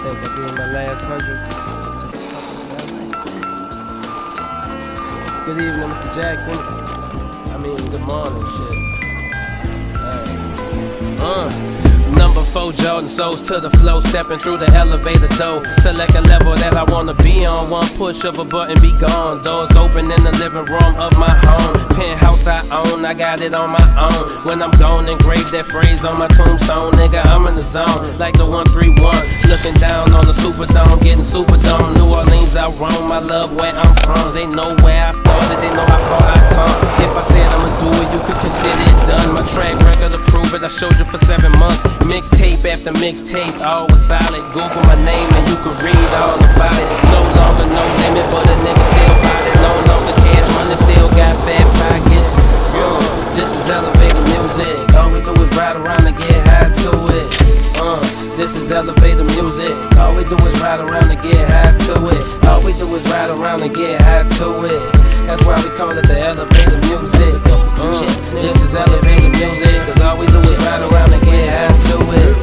think I did my last 100. Good evening, Mr. Jackson. I mean, good morning, shit. Number 4 Jordan soles to the flow, stepping through the elevator door. Select a level that I wanna be on. One push of a button, be gone. Doors open in the living room of my home. Penthouse I own, I got it on my own. When I'm gone, engrave that phrase on my tombstone. Nigga, I'm in the zone, like the 131. Looking down on the Superdome, getting Superdome. New Orleans, I roam, I love where I'm from. They know where I started, they know how far I've come. If I said I'ma do it, you could consider it done. My track record to prove it, I showed you for 7 months. Mixtape after mixtape, all was solid. Google my name and you can read all about it. No longer no limit, but a nigga still bought it. No longer cash money, still got fat pockets. This is elevator music. All we do is ride around and get high to it. This is elevator music. All we do is ride around and get high to it. All we do is ride around and get high to it. That's why we call it the elevator music. This is elevator music, cause all we do is ride around and get high to it.